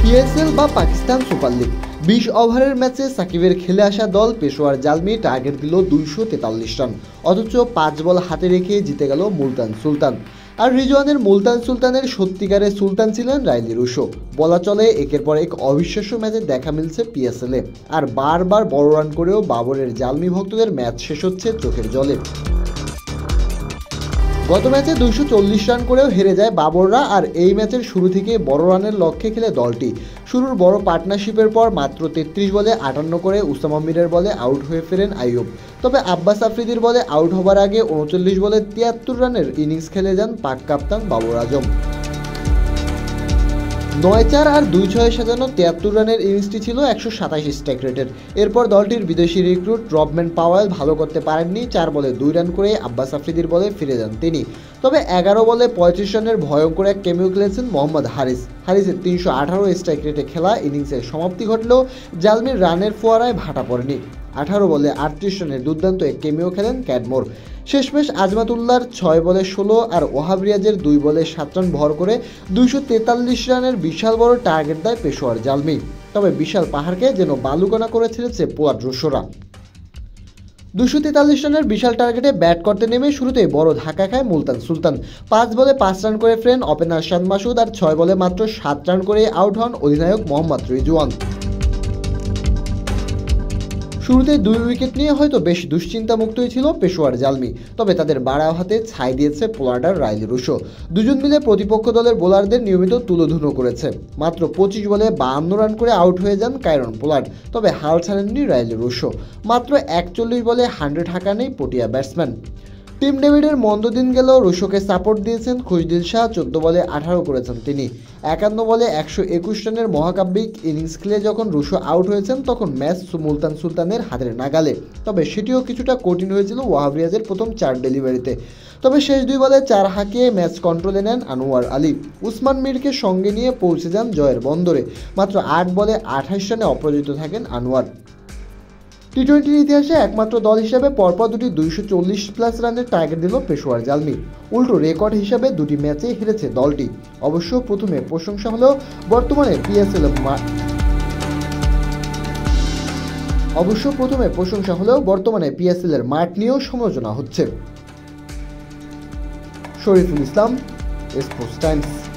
PSL বা Pakistan super league 20 ওভারের ম্যাচে সাকিবের খেলে আসা দল পেশোয়ার জালমি টার্গেট দিল 243 রান, অথচ 5 বল হাতে রেখে জিতে গেল মুলতান সুলতান। আর রিজওয়ানের মুলতান সুলতানের সত্যিকারের সুলতান ছিলেন রাইলি রুশো। বলা চলে একের পর এক অবিশ্বাস্য ম্যাচে দেখা মিলছে পিএসএলে, আর বারবার বড় রান করেও বাবরের জালমি ভক্তদের ম্যাচ শেষ হচ্ছে চোখের জলে। গত ম্যাচে 240 রান করেও হেরে যায় বাবররা, আর এই ম্যাচের শুরু থেকে বড় রানের লক্ষ্যে খেলে দলটি। শুরুর বড় পার্টনারশিপের পর মাত্র 33 বলে 58 করে উসামা মিরের বলে আউট হয়ে ফেরেন আইয়ুব। তবে আব্বাস আফ্রিদির বলে আউট হবার আগে 39 বলে 73 রানের ইনিংস খেলে যান পাক কাপ্তান বাবর আজম। 9-4 আর 2-6 সাজানো 73 রানের ইনিংসটি ছিল 127 স্ট্রাইক রেটের। এরপর দলটির বিদেশি রিক্রুট রবম্যান পাওয়েল ভালো করতে পারেননি, 4 বলে 2 রান করে আব্বাস আফ্রিদির বলে ফিরে যান তিনি। তবে 11 বলে 35 রানের ভয়ঙ্কর এক ক্যামিও খেলেছেন মোহাম্মদ হারিসের 318 স্ট্রাইক রেটে খেলা ইনিংসের সমাপ্তি ঘটলেও জালমির রানের ফোয়ারায় ভাটা পড়েনি। 18 বলে 38 রানের দুর্দান্ত এক ক্যামিও খেলেন ক্যাডমোর। শেষমেশ আজমাতুল্লাহর 6 বলে 16 আর ওহাব রিয়াজের 2 বলে 7 রান ভর করে 243 রানের বিশাল বড় টার্গেট দেয় পেশোয়ার জালমি। তবে বিশাল পাহাড়কে যেন বালুকণা করে ছেড়েছে পোয়াট রুশোরা। 243 রানের বিশাল টার্গেটে ব্যাট করতে নেমে শুরুতেই বড় ধাক্কা খায় মুলতান সুলতান। 5 বলে 5 রান করে ফেরেন ওপেনার শান মাসুদ, আর 6 বলে মাত্র 7 রান করে আউট হন অধিনায়ক মোহাম্মদ রিজওয়ান। শুরুতে 2 উইকেট নিয়ে হয়তো বেশ দুশ্চিন্তামুক্তই ছিল পেশোয়ার জালমি, তবে তাদের বাড়াও হাতে ছাই দিয়েছে পোলার্ড আর রাইলি রুশো। দুজন মিলে প্রতিপক্ষ দলের বোলারদের নিয়মিত তুলোধুনো করেছে। মাত্র 25 বলে 52 রান করে আউট হয়ে যান কাইরন পোলার্ড, তবে হাল ছাড়েননি রাইলি রুশো। মাত্র 41 বলে 100 হাঁকা নেই পটিয়া ব্যাটসম্যান। টিম ডেভিডের মন্দ দিন গেলেও রুশোকে সাপোর্ট দিয়েছেন খুশদিল শাহ, 14 বলে 18 করেছেন তিনি। 51 বলে 121 রানের মহাকাব্যিক ইনিংস খেলে যখন রুশো আউট হয়েছেন তখন ম্যাচ মুলতান সুলতানের হাতের নাগালে, তবে সেটিও কিছুটা কঠিন হয়েছিল ওয়াহাব রিয়াজের প্রথম 4 ডেলিভারিতে। তবে শেষ 2 বলে 4 হাঁকিয়ে ম্যাচ কন্ট্রোলে নেন আনোয়ার আলী। উসমান মিরকে সঙ্গে নিয়ে পৌঁছে যান জয়ের বন্দরে। মাত্র 8 বলে 28 রানে অপরাজিত থাকেন আনোয়ার। টি-20 ইতিহাসে একমাত্র দল হিসেবে পরপর দুটি 240+ রানের টার্গেট দিল পেশোয়ার জালমি। উল্টো রেকর্ড হিসেবে দুটি ম্যাচে হেরেছে দলটি। অবশ্য প্রথমে প্রশংসা হলেও বর্তমানে পিএসএল এর মাঠ নিয়েও সমালোচনা হচ্ছে। Shariful Islam, sports Times.